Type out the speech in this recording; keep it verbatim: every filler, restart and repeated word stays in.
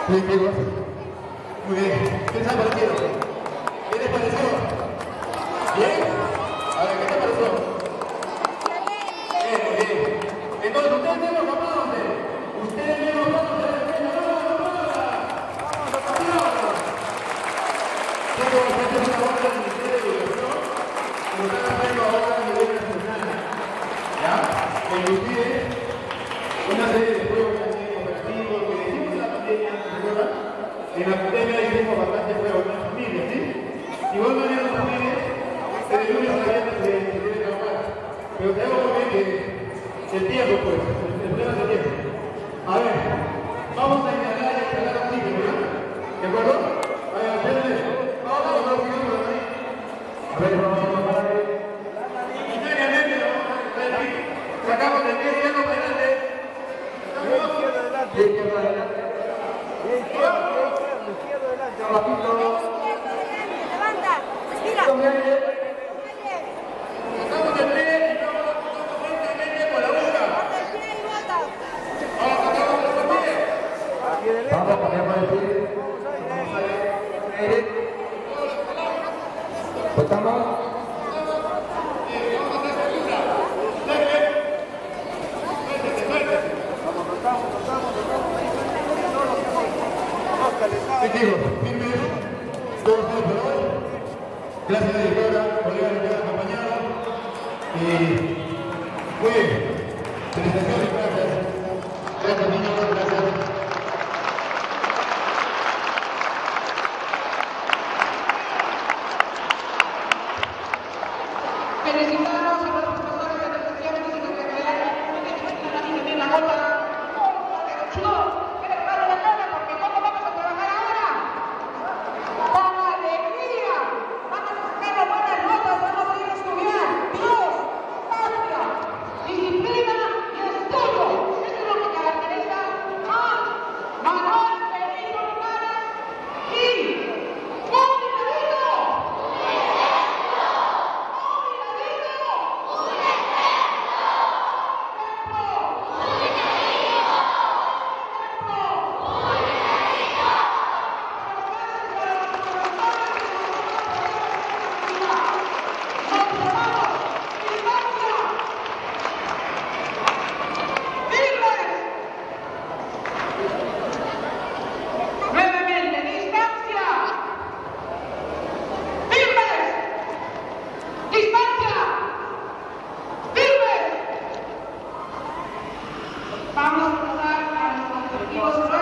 Sí, chicos. Muy bien. ¿Qué tal partido? ¿Qué les pareció? ¿Bien? A ver, ¿qué te pareció? Bien, muy bien. Entonces, ustedes mismos apláudanse. Ustedes mismos apláudanse. Chicos, esta es una obra del Ministerio de Educación que lo están haciendo ahora a nivel nacional. ¿Ya? Que inclusive una serie de juegos también operativos que hicimos en la pandemia, ¿se acuerdan? En la pandemia hicimos bastante juegos en las familias, ¿sí? Igual manera las familias, de lunes a viernes se quieren trabajar. Pero tenemos muy bien que el tiempo, pues, el problema es el tiempo. A ver, vamos a inhalar y exhalar oxígeno, ¿ya? ¿De acuerdo? A ver, espérenme. Vamos a tomar oxígeno por ahí. A ver, vamos a tomar ahí. Imaginariamente lo vamos a hacer ahí. Sacamos el pie izquierdo para adelante. Pie izquierdo adelante. Pie izquierdo, pie izquierdo adelante. Abajito. Levanta, respira. Sacamos el pie y vamos a tomar fuertemente con la boca. Corta el pie y bota. Ahora sacamos el pie. Vamos a cambiar para el pie. Vamos a ver. Botamos. Sí, chicos, firmes, todos por hoy. Gracias a directora, colegas que han acompañado. Y muy bien. Felicitaciones, gracias. Gracias, niños, gracias. Felicitamos a los profesores de educación física y recreativa que tienen la nota. Chicos, que les pare la cara porque ¿cómo vamos a trabajar ahora? Con alegría. Vamos a sacar buenas notas, vamos a ir a estudiar. Dios, patria, disciplina y estudio. Eso es lo que caracteriza a Manuel Benito Linares y Mónica Benito. Nuevamente, distancia. Firmes. Distancia. Firmes. Vamos a pasar a los objetivos.